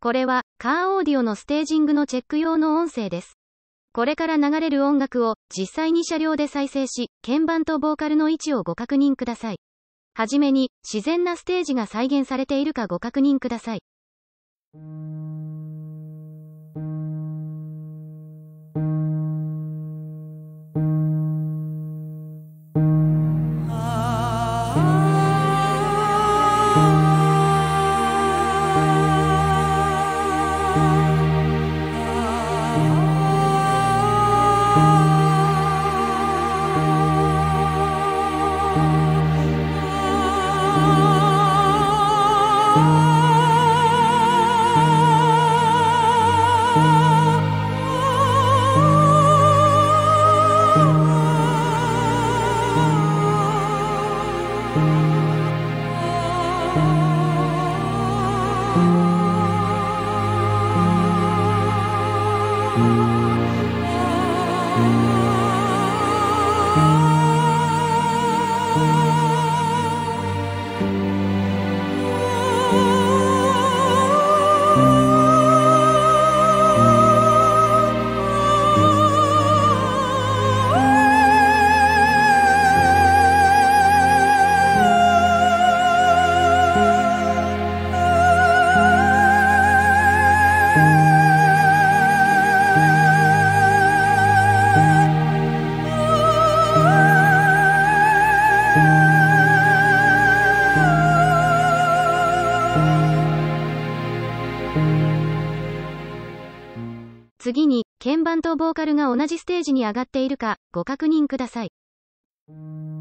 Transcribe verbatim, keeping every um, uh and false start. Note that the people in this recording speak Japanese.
これは、カーオーディオのステージングのチェック用の音声です。これから流れる音楽を、実際に車両で再生し、鍵盤とボーカルの位置をご確認ください。はじめに、自然なステージが再現されているかご確認ください。次に、鍵盤とボーカルが同じステージに上がっているか、ご確認ください。